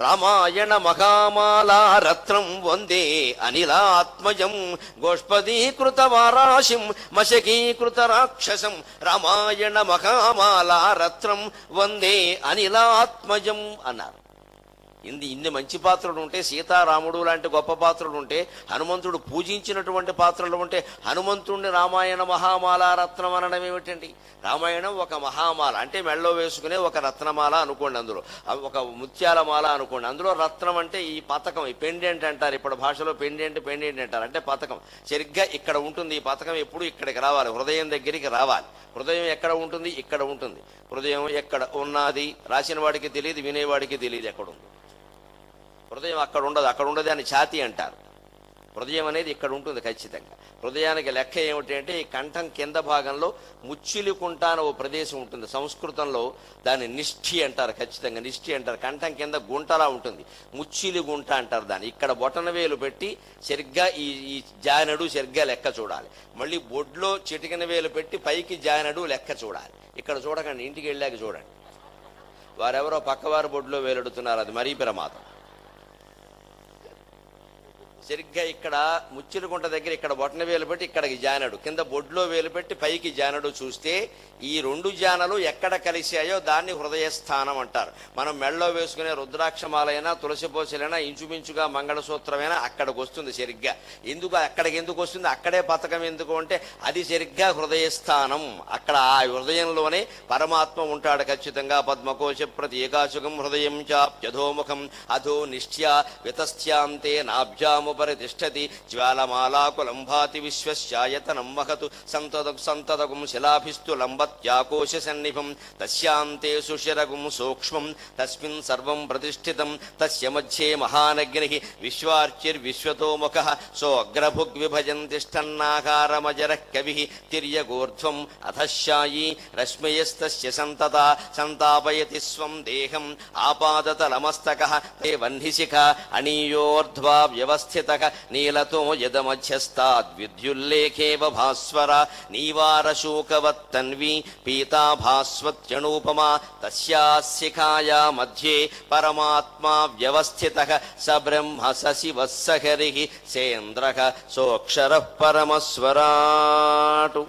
రామాయణ మహామాలా రత్నం వందే అనిలాత్మజం గోష్పదీకృత వారాశిం మశకీకృత రాక్షసం రామాయణ మహామాలా రత్నం వందే అనిలాత్మజం అన్నారు. ఇన్ని మంచి పాత్రలు ఉంటే, సీతారాముడు లాంటి గొప్ప పాత్రలు ఉంటే, హనుమంతుడు పూజించినటువంటి పాత్రలు ఉంటే, హనుమంతుడిని రామాయణ మహామాల రత్నం అనడం ఏమిటండి? రామాయణం ఒక మహామాల అంటే మెళ్ళో వేసుకునే ఒక రత్నమాల అనుకోండి, అందులో ఒక ముత్యాల మాల అనుకోండి. అందులో రత్నం అంటే ఈ పతకం, ఈ పెండెంట్ అంటారు. ఇప్పుడు భాషలో పెండెంట్ అంటారు. అంటే పతకం సరిగ్గా ఇక్కడ ఉంటుంది. ఈ పతకం ఎప్పుడు ఇక్కడికి రావాలి, హృదయం దగ్గరికి రావాలి. హృదయం ఎక్కడ ఉంటుంది? ఇక్కడ ఉంటుంది. హృదయం ఎక్కడ ఉన్నది రాసిన వాడికి తెలియదు, వినేవాడికి తెలియదు ఎక్కడ ఉంది. హృదయం అక్కడ ఉండదు, అక్కడ ఉండదు అని ఛాతీ అంటారు. హృదయం అనేది ఇక్కడ ఉంటుంది ఖచ్చితంగా. హృదయానికి లెక్క ఏమిటి అంటే, ఈ కంఠం కింద భాగంలో ముచ్చిలికుంట అని ఓ ప్రదేశం ఉంటుంది. సంస్కృతంలో దాన్ని నిష్ఠి అంటారు. ఖచ్చితంగా నిష్ఠి అంటారు. కంఠం కింద గుంటలా ఉంటుంది, ముచ్చిలి గుంట అంటారు దాన్ని. ఇక్కడ బొటన వేలు పెట్టి సరిగ్గా ఈ జానడు సరిగ్గా లెక్క చూడాలి. మళ్ళీ బొడ్లో చిటికిన వేలు పెట్టి పైకి జానడు లెక్క చూడాలి. ఇక్కడ చూడకండి, ఇంటికి వెళ్ళాక చూడండి. వారెవరో పక్కవారు బొడ్లో వేలెడుతున్నారు, అది మరీ ప్రమాదం. సరిగ్గా ఇక్కడ ముచ్చిలిగుంట దగ్గర ఇక్కడ బొటన వేలు పెట్టి ఇక్కడికి జానడు, కింద బొడ్లో వేలు పెట్టి పైకి జానడు చూస్తే ఈ రెండు జానలు ఎక్కడ కలిశాయో దాన్ని హృదయస్థానం అంటారు. మనం మెళ్ళలో వేసుకునే రుద్రాక్షమాలైనా తులసిపోసలైనా ఇంచుమించుగా మంగళసూత్రమైనా అక్కడికి వస్తుంది సరిగ్గా. అక్కడికి ఎందుకు వస్తుంది? అక్కడే పతకం ఎందుకు అంటే అది సరిగ్గా హృదయస్థానం. అక్కడ ఆ హృదయంలోనే పరమాత్మ ఉంటాడు ఖచ్చితంగా. పద్మకోశ ప్రతి ఏకాశుకం హృదయం చాప్యధోముఖం అధో నిష్ఠ్యా వితస్థ్యాంతే నాభ్యాము పరితిష్టతి జ్వాలమాలాకులం భాతి విశ్వస్యాయతనం మహతు సంతదగుం శిలాభిస్తు లంబత్యాకోశ సన్నిభం తస్యాంతే సుశిరగుం సూక్ష్మం తస్మిన్ సర్వం ప్రతిష్ఠితం తస్య మధ్యే మహానగ్ని విశ్వార్చిర్విశ్వతోముఖః సోగ్రభుగ్విభజన్ తిష్టన్నాకారమజరః కవిః తిర్యగూర్ధ్వం అధశాయీ రశ్మయస్తస్య సంతతా సంతాపయతి స్వం దేహం ఆపాదతలమస్తకః తే వహ్నిశిఖ అనీయోర్ధ్వా వ్యవస్థిత నీలతో యదమధ్యస్తాద్విద్యుల్లేఖేవ భాస్వర నీవారశూకవత్తన్వి పీతాభాస్వత్యనూపమా తస్యాశిఖాయా మధ్యే పరమాత్మా వ్యవస్థితః స బ్రహ్మ స శివః స హరిః సేంద్రః సోక్షరః పరమస్వరాటు.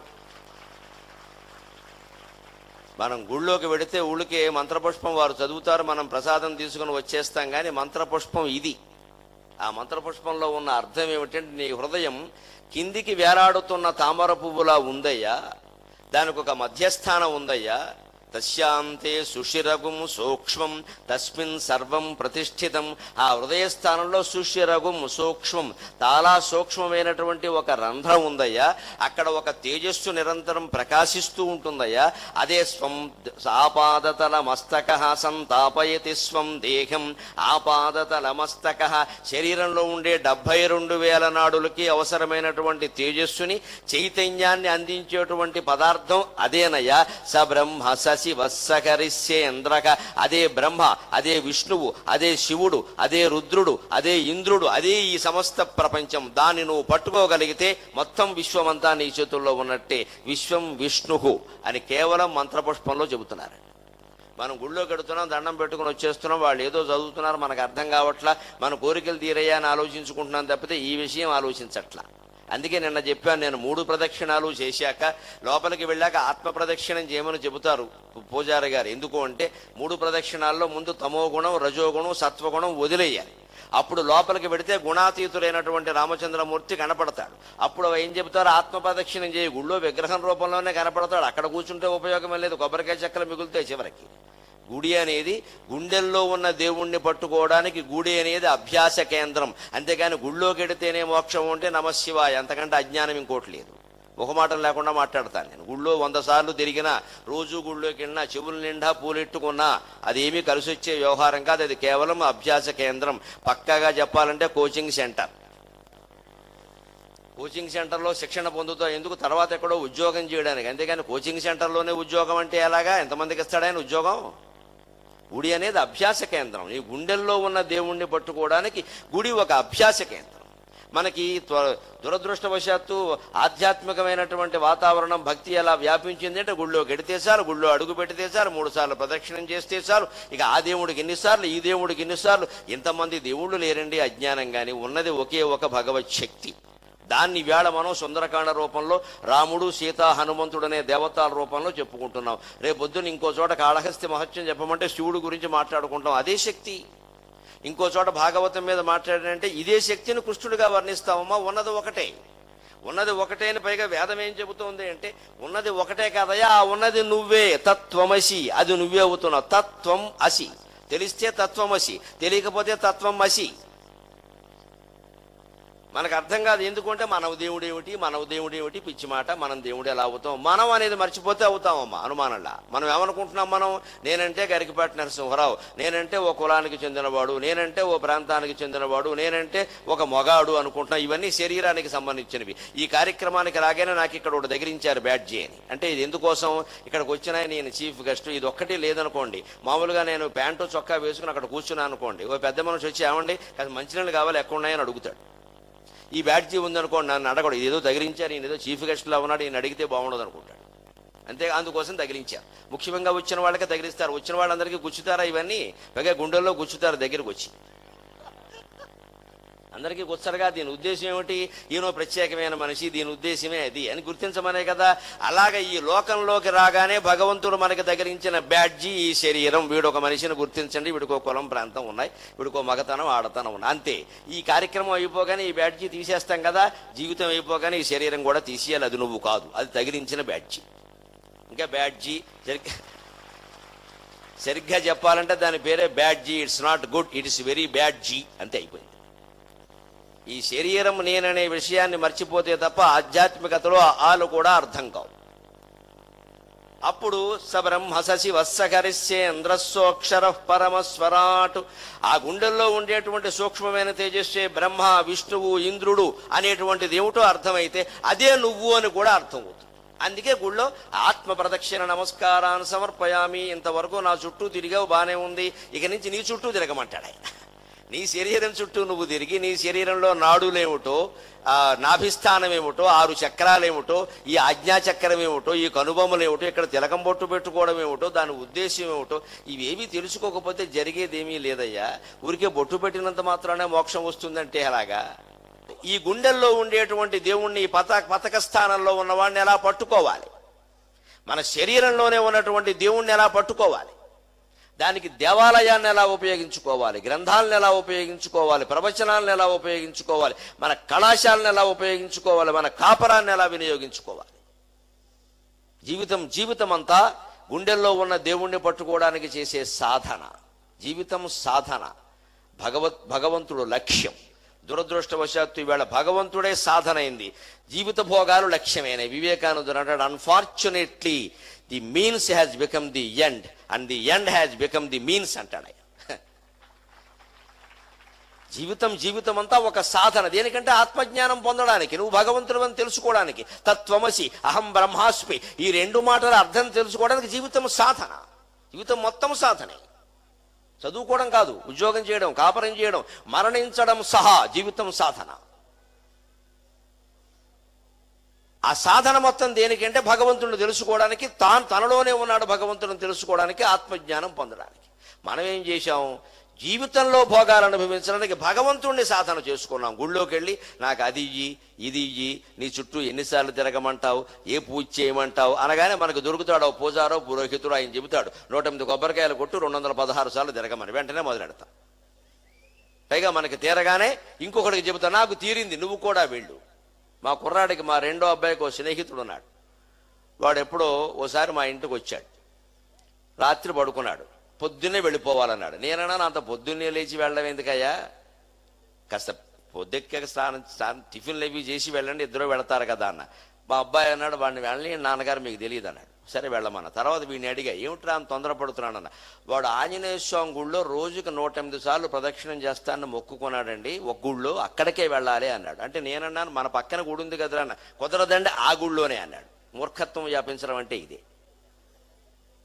మనం గుళ్ళోకి వెడితే ఊళ్ళకే మంత్రపుష్పం వారు చదువుతారు, మనం ప్రసాదం తీసుకుని వచ్చేస్తాం. కానీ మంత్రపుష్పం ఇది. ఆ మంత్రపుష్పంలో ఉన్న అర్థం ఏమిటంటే, నీ హృదయం కిందికి వేలాడుతున్న తామర పువ్వులా ఉందయ్యా, దానికి ఒక మధ్యస్థానం ఉందయ్యా. తస్యాంతే సుశిరగుం సూక్ష్మం తస్మిన్ సర్వం ప్రతిష్ఠితం. ఆ హృదయస్థానంలో సుశిరగుం సూక్ష్మం, చాలా సూక్ష్మమైనటువంటి ఒక రంధ్రం ఉందయ్యా. అక్కడ ఒక తేజస్సు నిరంతరం ప్రకాశిస్తూ ఉంటుందయ్యా. అదే స్వం ఆపాదతల మస్తక సంతాపయతి స్వం దేహం ఆపాదతల మస్తక. శరీరంలో ఉండే 72,000 నాడులకి అవసరమైనటువంటి తేజస్సుని, చైతన్యాన్ని అందించేటువంటి పదార్థం అదేనయ్యా. స బ్రహ్మ స శివః స హరిః సేంద్రః. అదే బ్రహ్మ, అదే విష్ణువు, అదే శివుడు, అదే రుద్రుడు, అదే ఇంద్రుడు, అదే ఈ సమస్త ప్రపంచం. దాన్ని నువ్వు పట్టుకోగలిగితే మొత్తం విశ్వమంతా నీ చేతుల్లో ఉన్నట్టే. విశ్వం విష్ణువు అని కేవలం మంత్రపుష్పంలో చెబుతున్నారు. మనం గుళ్ళో కడుతున్నాం, దండం పెట్టుకుని వచ్చేస్తున్నాం, వాళ్ళు ఏదో చదువుతున్నారు, మనకు అర్థం కావట్లా, మన కోరికలు తీరయ్యా అని ఆలోచించుకుంటున్నాం తప్పితే ఈ విషయం ఆలోచించట్లా. అందుకే నిన్న చెప్పాను, నేను 3 ప్రదక్షిణాలు చేశాక లోపలికి వెళ్ళాక ఆత్మ ప్రదక్షిణం చేయమని చెబుతారు పూజారి గారు. ఎందుకు అంటే 3 ప్రదక్షిణాల్లో ముందు తమోగుణం, రజోగుణం, సత్వగుణం వదిలేయాలి. అప్పుడు లోపలికి వెడితే గుణాతీతుడైనటువంటి రామచంద్రమూర్తి కనపడతాడు. అప్పుడు ఏం చెబుతారు? ఆత్మ ప్రదక్షిణం చేయి. గుళ్ళో విగ్రహం రూపంలోనే కనపడతాడు. అక్కడ కూర్చుంటే ఉపయోగం లేదు, కొబ్బరికాయ చెక్కలు మిగులుతాయి చివరికి. గుడి అనేది గుండెల్లో ఉన్న దేవుణ్ణి పట్టుకోవడానికి గుడి అనేది అభ్యాస కేంద్రం. అంతేగాని గుళ్ళోకి వెడితేనే మోక్షం ఉంటే నమశివాయ, అంతకంటే అజ్ఞానం ఇంకోటి లేదు. ముఖమాటం లేకుండా మాట్లాడతాను నేను. గుళ్ళో 100 సార్లు తిరిగినా, రోజు గుళ్ళోకి వెళ్ళినా, చెవుల నిండా పూలెట్టుకున్నా అదేమీ కలిసి వచ్చే వ్యవహారం కాదు. అది కేవలం అభ్యాస కేంద్రం. పక్కాగా చెప్పాలంటే కోచింగ్ సెంటర్. కోచింగ్ సెంటర్లో శిక్షణ పొందుతావు ఎందుకు? తర్వాత ఎక్కడో ఉద్యోగం చేయడానికి. అంతేగాని కోచింగ్ సెంటర్లోనే ఉద్యోగం అంటే ఎలాగా? ఎంతమందికి ఇస్తాడైన ఉద్యోగం? గుడి అనేది అభ్యాస కేంద్రం. ఈ గుండెల్లో ఉన్న దేవుణ్ణి పట్టుకోవడానికి గుడి ఒక అభ్యాస కేంద్రం. మనకి దురదృష్టవశాత్తు ఆధ్యాత్మికమైనటువంటి వాతావరణం భక్తి ఎలా వ్యాపించింది అంటే గుళ్ళో గెడితే చాలు, గుళ్ళో అడుగు పెడితే చాలు, 3 సార్లు ప్రదక్షిణం చేస్తే చాలు, ఇక ఆ దేవుడికి ఎన్నిసార్లు, ఈ దేవుడికి ఎన్నిసార్లు. ఇంతమంది దేవుళ్ళు లేరండి అజ్ఞానం. కానీ ఉన్నది ఒకే ఒక భగవత్ శక్తి. దాన్ని వేళ మనం సుందరకాండ రూపంలో రాముడు, సీత, హనుమంతుడు అనే దేవతల రూపంలో చెప్పుకుంటున్నాం. రేపొద్దున ఇంకో చోట కాళహస్తి మహత్యం చెప్పమంటే శివుడు గురించి మాట్లాడుకుంటాం, అదే శక్తి. ఇంకో చోట భాగవతం మీద మాట్లాడారంటే ఇదే శక్తిని కృష్ణుడిగా వర్ణిస్తామమ్మా. ఉన్నది ఒకటే, ఉన్నది ఒకటే అని పైగా వేదం ఏం చెబుతోంది అంటే ఉన్నది ఒకటే కాదయా, ఉన్నది నువ్వే, తత్వమసి. అది నువ్వే అవుతున్నావు, తత్వం అసి. తెలిస్తే తత్వమసి, తెలియకపోతే తత్వం అసి. మనకు అర్థం కాదు. ఎందుకంటే మనవు దేవుడేమిటి పిచ్చి మాట. మనం దేవుడు ఎలా అవుతాం? మనం అనేది మర్చిపోతే అవుతామమ్మా అనుమానంలా. మనం ఏమనుకుంటున్నాం? మనం నేనంటే గరికపాటి నరసింహరావు, నేనంటే ఓ కులానికి చెందినవాడు, నేనంటే ఓ ప్రాంతానికి చెందినవాడు, నేనంటే ఒక మొగాడు అనుకుంటున్నాం. ఇవన్నీ శరీరానికి సంబంధించినవి. ఈ కార్యక్రమానికి రాగానే నాకు ఇక్కడ ఒకటి దగ్గరించారు బ్యాడ్జీ అని. అంటే ఇది ఎందుకోసం? ఇక్కడికి వచ్చినా నేను చీఫ్ గెస్ట్, ఇది ఒక్కటి లేదనుకోండి. మామూలుగా నేను ప్యాంటు చొక్కా వేసుకుని అక్కడ కూర్చున్నా అనుకోండి, ఓ పెద్ద మనిషి వచ్చి ఏమండి కాస్త మంచినీళ్ళు కావాలి ఎక్కడ ఉన్నాయని అడుగుతాడు. ఈ బ్యాడ్జీ ఉందనుకోండి, నన్ను అడగడు, ఇదేదో తగిలించారు, ఈయన ఏదో చీఫ్ గెస్ట్లో ఉన్నాడు, ఈయన అడిగితే బాగుండదు అనుకుంటాడు. అంతే, అందుకోసం తగిలించారు. ముఖ్యంగా వచ్చిన వాళ్ళకే తగిలిస్తారు. వచ్చిన వాళ్ళందరికీ గుచ్చుతారా ఇవన్నీ? పైగా గుండెల్లో గుచ్చుతారు దగ్గరకు వచ్చి. అందరికీ గుచ్చరుగా. దీని ఉద్దేశం ఏమిటి? ఈయనో ప్రత్యేకమైన మనిషి, దీని ఉద్దేశమే అది అని గుర్తించమనే కదా. అలాగే ఈ లోకంలోకి రాగానే భగవంతుడు మనకి తగిలించిన బ్యాడ్జీ ఈ శరీరం. వీడొక మనిషిని గుర్తించండి, వీడికో కులం ప్రాంతం ఉన్నాయి, వీడికో మగతనం ఆడతనం ఉన్నాయి, అంతే. ఈ కార్యక్రమం అయిపోగానే ఈ బ్యాడ్జీ తీసేస్తాం కదా. జీవితం అయిపోగానే ఈ శరీరం కూడా తీసేయాలి. అది నువ్వు కాదు, అది తగిలించిన బ్యాడ్జీ. ఇంకా బ్యాడ్జీ సరిగ్గా చెప్పాలంటే దాని పేరే బ్యాడ్జీ. It's not good, it is very బ్యాడ్జీ, అంతే అయిపోయింది. ఈ శరీరం నేననే విషయాన్ని మర్చిపోతే తప్ప ఆధ్యాత్మికతలో ఆలు కూడా అర్థం కావు. అప్పుడు సబ్రహ్మ శశివ సకరిస్యేంద్రస్సోక్షర పరమస్వరాట్. ఆ గుండెల్లో ఉండేటువంటి సూక్ష్మమైన తేజస్సే బ్రహ్మ, విష్ణువు, ఇంద్రుడు అనేటువంటిది ఏమిటో అర్థమైతే అదే నువ్వు అని కూడా అర్థమవుతుంది. అందుకే గుళ్ళో ఆత్మ ప్రదక్షిణ నమస్కారాన్ని సమర్పయామి. ఇంతవరకు నా చుట్టూ తిరిగావు, బానే ఉంది, ఇక నుంచి నీ చుట్టూ తిరగమంటాడు ఆయన. నీ శరీరం చుట్టూ నువ్వు తిరిగి నీ శరీరంలో నాడులేమిటో, నాభిస్థానం ఏమిటో, 6 చక్రాలేమిటో, ఈ ఆజ్ఞాచక్రం ఏమిటో, ఈ కనుబొమ్మలు ఏమిటో, ఇక్కడ తిలకం బొట్టు పెట్టుకోవడం ఏమిటో, దాని ఉద్దేశం ఏమిటో, ఇవేమీ తెలుసుకోకపోతే జరిగేదేమీ లేదయ్యా. ఊరికే బొట్టు పెట్టినంత మాత్రానే మోక్షం వస్తుందంటే అలాగా? ఈ గుండెల్లో ఉండేటువంటి దేవుణ్ణి పతక స్థానంలో ఉన్నవాడిని ఎలా పట్టుకోవాలి? మన శరీరంలోనే ఉన్నటువంటి దేవుణ్ణి ఎలా పట్టుకోవాలి? దానికి దేవాలయాన్ని ఎలా ఉపయోగించుకోవాలి, గ్రంథాలను ఎలా ఉపయోగించుకోవాలి, ప్రవచనాలను ఎలా ఉపయోగించుకోవాలి, మన కళాశాలను ఎలా ఉపయోగించుకోవాలి, మన కాపరాన్ని ఎలా వినియోగించుకోవాలి. జీవితం అంతా గుండెల్లో ఉన్న దేవుణ్ణి పట్టుకోవడానికి చేసే సాధన. జీవితం సాధన, భగవంతుడు లక్ష్యం. దురదృష్టవశాత్తు ఈవేళ భగవంతుడే సాధన అయింది, జీవిత భోగాలు లక్ష్యమైన. వివేకానందుడు అంటాడు, unfortunately the means has become the end and the end has become the means అంటాడు ఆయన. జీవితం అంతా ఒక సాధన. దేనికంటే ఆత్మజ్ఞానం పొందడానికి, నువ్వు భగవంతుడు అని తెలుసుకోవడానికి. తత్వమసి, అహం బ్రహ్మాస్మి, ఈ 2 మాటల అర్థం తెలుసుకోవడానికి జీవితం సాధన. జీవితం మొత్తం సాధనే. చదువుకోవడం కాదు, ఉద్యోగం చేయడం, కాపరం చేయడం, మరణించడం సహా జీవితం సాధన. ఆ సాధన మొత్తం దేనికంటే భగవంతుడిని తెలుసుకోవడానికి, తనలోనే ఉన్నాడు భగవంతుడిని తెలుసుకోవడానికి, ఆత్మజ్ఞానం పొందడానికి. మనం ఏం చేశాం? జీవితంలో భోగాలు అనుభవించడానికి భగవంతుడిని సాధన చేసుకున్నాం. గుళ్ళోకి వెళ్ళి నాకు అది ఇయ్యి, ఇది ఇయ్యి, నీ చుట్టూ ఎన్నిసార్లు తిరగమంటావు, ఏ పూజ చేయమంటావు అనగానే మనకు దొరుకుతాడు పూజారో పురోహితుడు. ఆయన చెబుతాడు 108 కొబ్బరికాయలు కొట్టు 216 సార్లు తిరగమని. వెంటనే మొదలెడతాం. పైగా మనకి తీరగానే ఇంకొకటికి చెబుతా, నాకు తీరింది, నువ్వు కూడా వెళ్ళు. మా కుర్రాడికి, మా 2వ అబ్బాయికి ఓ స్నేహితుడు ఉన్నాడు. వాడు ఎప్పుడో ఓసారి మా ఇంటికి వచ్చాడు. రాత్రి పడుకున్నాడు, పొద్దున్నే వెళ్ళిపోవాలన్నాడు. నేనన్నా అంత పొద్దున్నే లేచి వెళ్ళడం ఎందుకయ్యా, కాస్త పొద్దుక్క స్నానం టిఫిన్లు అవి చేసి వెళ్ళండి, ఇద్దరు వెళతారు కదా అన్న. మా అబ్బాయి అన్నాడు, వాడిని వెళ్ళని నాన్నగారు మీకు తెలియదు అన్నాడు. సరే వెళ్ళమన్న. తర్వాత వీడిని అడిగా, ఏమిట్రా అని తొందరపడుతున్నాడన్న. వాడు ఆంజనేయ స్వామి గుళ్ళో రోజుకి 108 సార్లు ప్రదక్షిణం చేస్తానని మొక్కుకున్నాడండి, ఒక గుళ్ళో, అక్కడికే వెళ్ళాలి అన్నాడు. అంటే నేనన్నాను, మన పక్కన గుడి ఉంది కదరా అన్న. కుదరదండి, ఆ గుళ్ళోనే అన్నాడు. మూర్ఖత్వం వ్యాపించడం అంటే ఇదే.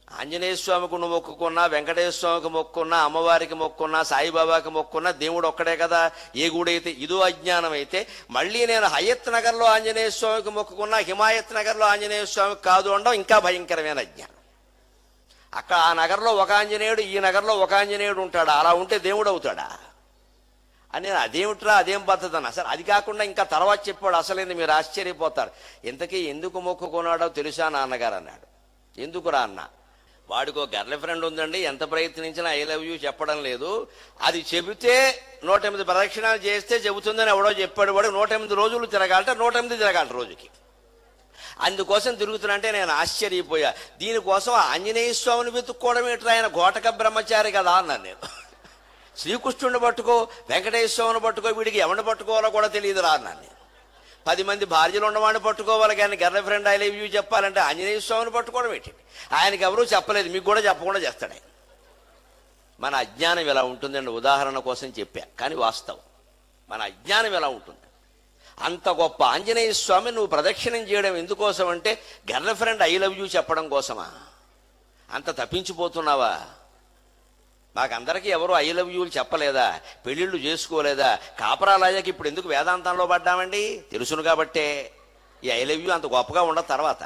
ఆంజనేయ స్వామికి నువ్వు మొక్కుకున్నా, వెంకటేశ్వర స్వామికి మొక్కున్నా, అమ్మవారికి మొక్కున్నా, సాయిబాబాకి మొక్కున్నా దేవుడు ఒక్కడే కదా. ఏ గుడైతే ఇదో అజ్ఞానం అయితే మళ్ళీ నేను హయత్ నగర్లో ఆంజనేయ స్వామికి మొక్కుకున్నా, హిమాయత్ నగర్లో ఆంజనేయ స్వామికి కాదు అనడం ఇంకా భయంకరమైన అజ్ఞానం. అక్కడ ఆ నగర్లో ఒక ఆంజనేయుడు, ఈ నగర్లో ఒక ఆంజనేయుడు ఉంటాడా? అలా ఉంటే దేవుడు అవుతాడా అని అదేమిట్రా, అదేం పద్ధతి అన్న. సరే అది కాకుండా ఇంకా తర్వాత చెప్పాడు అసలేంది, మీరు ఆశ్చర్యపోతారు. ఇంతకీ ఎందుకు మొక్కుకున్నాడో తెలుసా నాన్నగారు అన్నాడు. ఎందుకురా అన్న? వాడికో గర్ల్ ఫ్రెండ్ ఉందండి, ఎంత ప్రయత్నించినా ఐ లవ్ యూ చెప్పడం లేదు. అది చెబితే 108 ప్రదక్షిణాలు చేస్తే చెబుతుందని ఎవడో చెప్పాడు. వాడు 108 రోజులు తిరగాలంటే 108 తిరగాలి రోజుకి. అందుకోసం తిరుగుతున్నంటే నేను ఆశ్చర్యపోయా. దీనికోసం ఆంజనేయ స్వామిని వెతుక్కోవడం ఏంటి, ఆయన ఘోటక బ్రహ్మచారి కదా అన్నాను నేను. శ్రీకృష్ణుడిని పట్టుకో, వెంకటేశ్వర స్వామిని పట్టుకో, వీడికి ఎవరిని పట్టుకోవాలో కూడా తెలియదురా అన్నాను నేను. 10 మంది భార్యలు ఉన్నవాడిని పట్టుకోవాలి కానీ girl friend I love you చెప్పాలంటే ఆంజనేయ స్వామిని పట్టుకోవడం ఏంటి? ఆయనకి ఎవరూ చెప్పలేదు, మీకు కూడా చెప్పకుండా చేస్తాడు ఆయన. మన అజ్ఞానం ఎలా ఉంటుందండి, ఉదాహరణ కోసం చెప్పా కానీ వాస్తవం. మన అజ్ఞానం ఎలా ఉంటుంది. అంత గొప్ప ఆంజనేయ స్వామి నువ్వు ప్రదక్షిణం చేయడం ఎందుకోసం అంటే girl friend I love you చెప్పడం కోసమా? అంత తప్పించిపోతున్నావా? మాకందరికీ ఎవరు ఐ లవ్ యూలు చెప్పలేదా? పెళ్ళిళ్ళు చేసుకోలేదా? కాపరాలయ్యాక ఇప్పుడు ఎందుకు వేదాంతంలో పడ్డామండి? తెలుసును కాబట్టే. ఈ ఐ లవ్ యూ అంత గొప్పగా ఉండదు. తర్వాత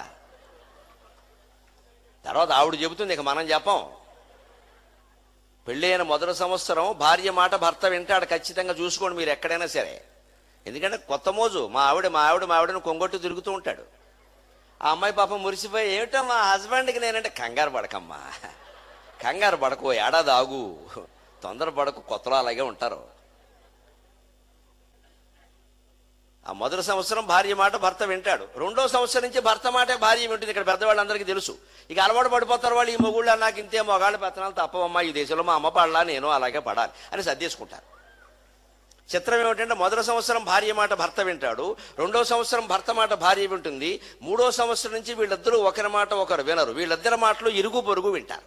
ఆవిడ చెబుతుంది, ఇక మనం చెప్పం. పెళ్ళైన మొదటి సంవత్సరం భార్య మాట భర్త వింటాడు ఖచ్చితంగా. చూసుకోండి మీరు ఎక్కడైనా సరే. ఎందుకంటే కొత్త మోజు. మా ఆవిడని కొంగొట్టు తిరుగుతూ ఉంటాడు. ఆ అమ్మాయి పాపం మురిసిపోయి, ఏమిటో మా హస్బెండ్కి నేనంటే, కంగారు పడకమ్మా, కంగారు పడకు, ఏడాది ఆగు, తొందర పడకు, కొత్తలో అలాగే ఉంటారు. ఆ మొదటి సంవత్సరం భార్య మాట భర్త వింటాడు. 2వ సంవత్సరం నుంచి భర్త మాటే భార్య వింటుంది. ఇక్కడ పెద్దవాళ్ళందరికీ తెలుసు. ఇక అలవాటు పడిపోతారు వాళ్ళు. ఈ మొగుళ్ళు నాకు ఇంతే మొగాళ్ళ పెత్తనాలు తప్పవమ్మా, ఈ దేశంలో మా అమ్మ పడాలా, నేను అలాగే పడాలి అని సర్దేసుకుంటారు. చిత్రం ఏమిటంటే మొదటి సంవత్సరం భార్య మాట భర్త వింటాడు, 2వ సంవత్సరం భర్త మాట భార్య వింటుంది, 3వ సంవత్సరం నుంచి వీళ్ళిద్దరూ ఒకరి మాట ఒకరు వినరు. వీళ్ళిద్దరి మాటలు ఇరుగు పొరుగు వింటారు.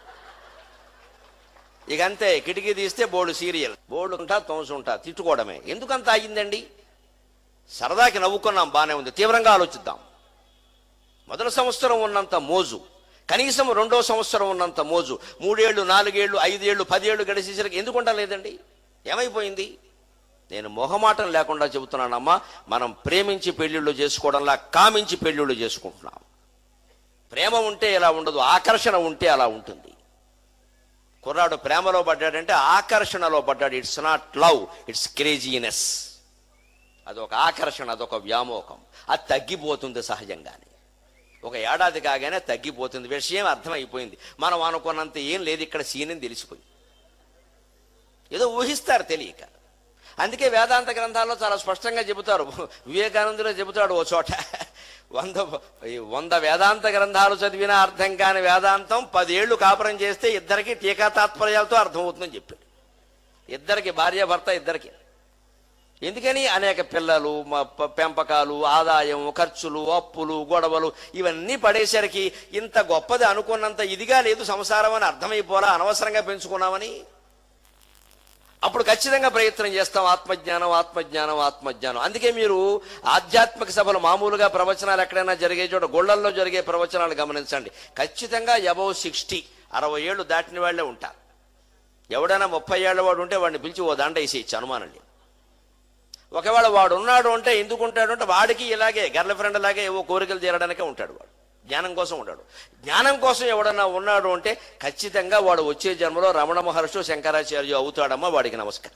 ఇక అంతే, కిటికీ తీస్తే బోర్డు సీరియల్, బోర్డు ఉంటా తోసుంటా, తిట్టుకోవడమే. ఎందుకంత అయ్యిందండి? సరదాకి నవ్వుకున్నాం, బాగానే ఉంది. తీవ్రంగా ఆలోచిద్దాం. మొదటి సంవత్సరం ఉన్నంత మోజు కనీసం 2వ సంవత్సరం ఉన్నంత మోజు 3 ఏళ్ళు 4 ఏళ్ళు 5 ఏళ్ళు 10 ఏళ్ళు గడిచేసరికి ఎందుకుంటా లేదండి? ఏమైపోయింది? నేను మొహమాటం లేకుండా చెబుతున్నానమ్మా, మనం ప్రేమించి పెళ్లిళ్ళు చేసుకోవడంలా కామించి పెళ్లిళ్ళు చేసుకుంటున్నాం. ప్రేమ ఉంటే ఇలా ఉండదు, ఆకర్షణ ఉంటే అలా ఉంటుంది. కుర్రాడు ప్రేమలో పడ్డాడంటే ఆకర్షణలో పడ్డాడు. It's not love, it's craziness. అదొక ఆకర్షణ, అదొక వ్యామోహం. అది తగ్గిపోతుంది సహజంగానే. ఒక ఏడాది కాగానే తగ్గిపోతుంది. విషయం అర్థమైపోయింది. మనం అనుకున్నంత ఏం లేదు ఇక్కడ, సీన్ అని తెలిసిపోయింది. ఏదో ఊహిస్తారు తెలియక. అందుకే వేదాంత గ్రంథాల్లో చాలా స్పష్టంగా చెబుతారు. వివేకానందులో చెబుతాడు ఓ చోట, 100 వేదాంత గ్రంథాలు చదివినా అర్థం కాని వేదాంతం 10 ఏళ్ళు కాపురం చేస్తే ఇద్దరికి టీకా తాత్పర్యాలతో అర్థమవుతుందని చెప్పాడు. ఇద్దరికి, భార్య భర్త ఇద్దరికి. ఎందుకని? అనేక పిల్లలు, పెంపకాలు, ఆదాయం, ఖర్చులు, అప్పులు, గొడవలు ఇవన్నీ పడేసరికి ఇంత గొప్పది అనుకున్నంత ఇదిగా లేదు సంసారం అని అర్థమైపోరా, అనవసరంగా పెంచుకున్నామని. అప్పుడు ఖచ్చితంగా ప్రయత్నం చేస్తాం ఆత్మజ్ఞానం, ఆత్మజ్ఞానం, ఆత్మజ్ఞానం. అందుకే మీరు ఆధ్యాత్మిక సభలు మామూలుగా ప్రవచనాలు ఎక్కడైనా జరిగే చోట, గొళ్ళల్లో జరిగే ప్రవచనాలు గమనించండి. ఖచ్చితంగా అబౌవ్ 60 ఏళ్ళు దాటిన వాళ్లే ఉంటారు. ఎవడైనా 30 ఏళ్ల వాడు ఉంటే వాడిని పిలిచి ఓ దండ వేసేయచ్చు, అనుమానం లేదు. ఒకవేళ వాడు ఉన్నాడు అంటే ఎందుకు ఉంటాడు అంటే వాడికి ఇలాగే గర్ల్ ఫ్రెండ్ లాగే ఏవో కోరికలు తీరడానికే ఉంటాడు. వాడు జ్ఞానం కోసం ఉంటాడు. జ్ఞానం కోసం ఎవడన్నా ఉన్నాడు అంటే ఖచ్చితంగా వాడు వచ్చే జన్మలో రమణ మహర్షి, శంకరాచార్య అవుతాడమ్మా. వాడికి నమస్కారం.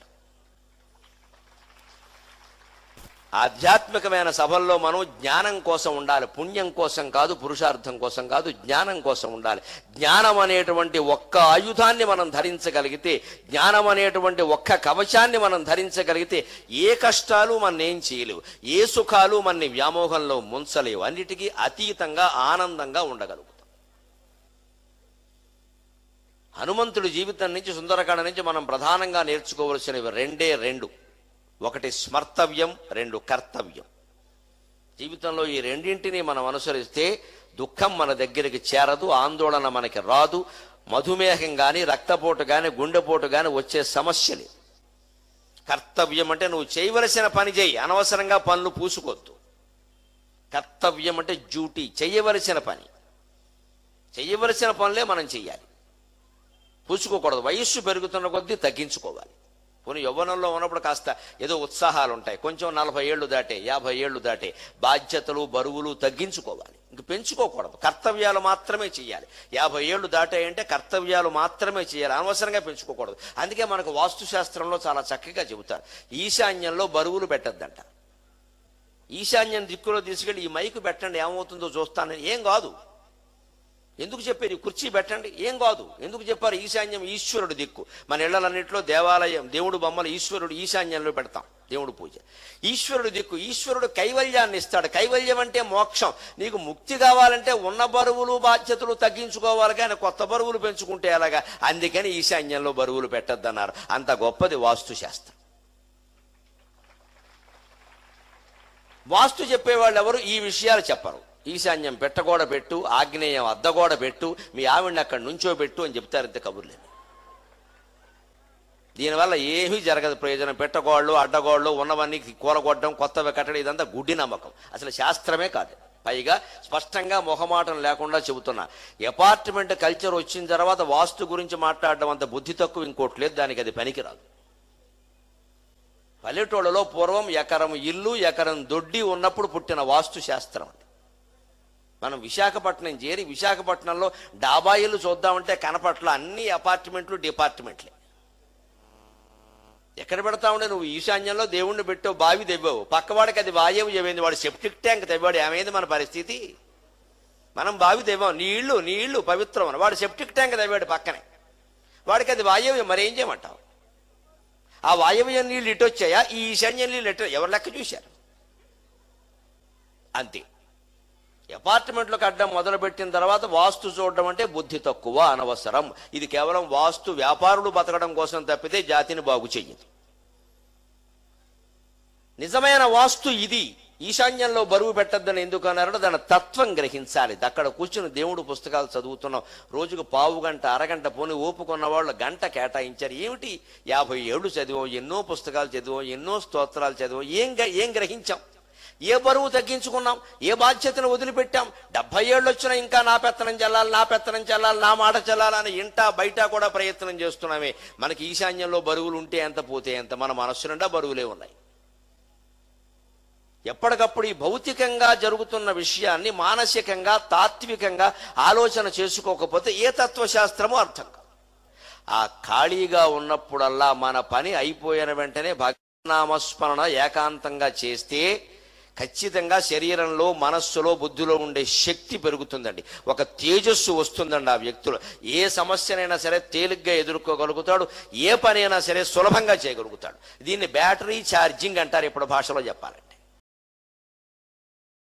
ఆధ్యాత్మికమైన సభల్లో మనం జ్ఞానం కోసం ఉండాలి, పుణ్యం కోసం కాదు, పురుషార్థం కోసం కాదు, జ్ఞానం కోసం ఉండాలి. జ్ఞానం అనేటువంటి ఒక్క ఆయుధాన్ని మనం ధరించగలిగితే, జ్ఞానం అనేటువంటి ఒక్క కవచాన్ని మనం ధరించగలిగితే ఏ కష్టాలు మన ఏం చేయలేవు, ఏ సుఖాలు మనని వ్యామోహంలో ముంచలేవు. అన్నిటికీ అతీతంగా ఆనందంగా ఉండగలుగుతాం. హనుమంతుడి జీవితం నుంచి, సుందరకాండ నుంచి మనం ప్రధానంగా నేర్చుకోవలసినవి రెండు. 1 స్మర్తవ్యం, 2 కర్తవ్యం. జీవితంలో ఈ రెండింటినీ మనం అనుసరిస్తే దుఃఖం మన దగ్గరికి చేరదు, ఆందోళన మనకి రాదు. మధుమేహం కానీ, రక్తపోటు కానీ, గుండెపోటు కానీ వచ్చే సమస్యలు. కర్తవ్యం అంటే నువ్వు చేయవలసిన పని చేయి, అనవసరంగా పనులు పూసుకోవద్దు. కర్తవ్యం అంటే డ్యూటీ, చేయవలసిన పని. చెయ్యవలసిన పనులే మనం చెయ్యాలి, పూచుకోకూడదు. వయస్సు పెరుగుతున్న కొద్దీ తగ్గించుకోవాలి. పోనీ యవ్వనంలో ఉన్నప్పుడు కాస్త ఏదో ఉత్సాహాలు ఉంటాయి, కొంచెం 40 ఏళ్ళు దాటే 50 ఏళ్ళు దాటే బాధ్యతలు బరువులు తగ్గించుకోవాలి, ఇంక పెంచుకోకూడదు. కర్తవ్యాలు మాత్రమే చేయాలి. 50 ఏళ్ళు దాటాయంటే కర్తవ్యాలు మాత్రమే చేయాలి, అనవసరంగా పెంచుకోకూడదు. అందుకే మనకు వాస్తుశాస్త్రంలో చాలా చక్కగా చెబుతారు, ఈశాన్యంలో బరువులు పెట్టద్దంట. ఈశాన్యం దిక్కులో తీసుకెళ్ళి ఈ మైకు పెట్టండి, ఏమవుతుందో చూస్తానని. ఏం కాదు. ఎందుకు చెప్పారు? కుర్చీ పెట్టండి, ఏం కాదు. ఎందుకు చెప్పారు? ఈశాన్యం ఈశ్వరుడు దిక్కు. మన ఇళ్లన్నింటిలో దేవాలయం దేవుడు బొమ్మలు ఈశ్వరుడు ఈశాన్యంలో పెడతాం, దేవుడు పూజ. ఈశ్వరుడు దిక్కు. ఈశ్వరుడు కైవల్యాన్ని ఇస్తాడు. కైవల్యం అంటే మోక్షం. నీకు ముక్తి కావాలంటే ఉన్న బరువులు బాధ్యతలు తగ్గించుకోవాలి, కానీ కొత్త బరువులు పెంచుకుంటే ఎలాగా? అందుకని ఈశాన్యంలో బరువులు పెట్టద్దన్నారు. అంత గొప్పది వాస్తుశాస్త్రం. వాస్తు చెప్పేవాళ్ళు ఎవరు ఈ విషయాలు చెప్పరు. ఈశాన్యం పెట్టగోడ పెట్టు, ఆగ్నేయం అద్దగోడ పెట్టు, మీ ఆవిడని అక్కడ నుంచోబెట్టు అని చెప్తారు, ఇంత కబుర్లేదు. దీనివల్ల ఏమీ జరగదు, ప్రయోజనం. పెట్టగోళ్ళు అడ్డగోళ్ళు ఉన్నవన్నీ కూలగొట్టడం, కొత్తవి కట్టడం, ఇదంతా గుడ్డి నమ్మకం, అసలు శాస్త్రమే కాదు. పైగా స్పష్టంగా మొహమాటం లేకుండా చెబుతున్నా, అపార్ట్మెంట్ కల్చర్ వచ్చిన తర్వాత వాస్తు గురించి మాట్లాడడం అంత బుద్ధి తక్కువ ఇంకోటి లేదు, దానికి అది పనికిరాదు. పల్లెటూళ్ళలో పూర్వం ఎకరం ఇల్లు ఎకరం దొడ్డి ఉన్నప్పుడు పుట్టిన వాస్తు శాస్త్రం అది. మనం విశాఖపట్నం చేరి విశాఖపట్నంలో డాబా ఇల్లు చూద్దామంటే కనపట్ల, అన్ని అపార్ట్మెంట్లు డిపార్ట్మెంట్లే. ఎక్కడ పెడతా ఉండే? నువ్వు ఈశాన్యంలో దేవుణ్ణి పెట్టావు, బావి తెవ్వావు, పక్కవాడికి అది వాయవు ఏమైంది? వాడు సెప్టిక్ ట్యాంక్ తెవ్వాడు, ఏమైంది మన పరిస్థితి? మనం బావి తెవ్వాం, నీ ఇళ్ళు పవిత్రం అని, వాడు సెప్టిక్ ట్యాంక్ తెవ్వాడు పక్కనే, వాడికి అది వాయవ్యం. మరి ఏం చేయమంటావు? ఆ వాయవ్యం నీళ్ళు ఇటు వచ్చాయా, ఈ ఈశాన్యం నీళ్ళు ఇటు? ఎవరు లెక్క చూశారు? అంతే. అపార్ట్మెంట్లకు అడ్డం మొదలుపెట్టిన తర్వాత వాస్తు చూడడం అంటే బుద్ధి తక్కువ, అనవసరం. ఇది కేవలం వాస్తు వ్యాపారులు బతకడం కోసం తప్పితే జాతిని బాగు చెయ్యదు. నిజమైన వాస్తు ఇది. ఈశాన్యంలో బరువు పెట్టద్దని ఎందుకు అన్నారో దాని తత్వం గ్రహించాలి. అక్కడ కూర్చుని దేవుడు పుస్తకాలు చదువుతున్నాం, రోజుకు పావు గంట అరగంట, పోనీ ఓపుకున్న వాళ్ళు గంట కేటాయించారు. ఏమిటి 50 ఏళ్ళు చదివాం, ఎన్నో పుస్తకాలు చదివాం, ఎన్నో స్తోత్రాలు చదివాం, ఏం గ్రహించాం? ఏ బరువు తగ్గించుకున్నాం? ఏ బాధ్యతను వదిలిపెట్టాం? 70 ఏళ్ళు వచ్చినా ఇంకా నా పెత్తనం చెల్లాలి, నా మాట చెల్లాలని ఇంటా బయట కూడా ప్రయత్నం చేస్తున్నామే. మనకి ఈశాన్యంలో బరువులు ఉంటే ఎంత, పోతే ఎంత? మన మనస్సు నిండా బరువులే ఉన్నాయి. ఎప్పటికప్పుడు ఈ భౌతికంగా జరుగుతున్న విషయాన్ని మానసికంగా తాత్వికంగా ఆలోచన చేసుకోకపోతే ఏ తత్వశాస్త్రమో అర్థం కాదు. ఆ ఖాళీగా ఉన్నప్పుడల్లా మన పని అయిపోయిన వెంటనే భగవన్నామస్మరణ ఏకాంతంగా చేస్తే ఖచ్చితంగా శరీరంలో మనస్సులో బుద్ధిలో ఉండే శక్తి పెరుగుతుందండి, ఒక తేజస్సు వస్తుందండి ఆ వ్యక్తిలో. ఏ సమస్యనైనా సరే తేలిగ్గా ఎదుర్కోగలుగుతాడు, ఏ పనైనా సరే సులభంగా చేయగలుగుతాడు. దీన్ని బ్యాటరీ ఛార్జింగ్ అంటారు ఇప్పుడు భాషలో చెప్పాలంటే.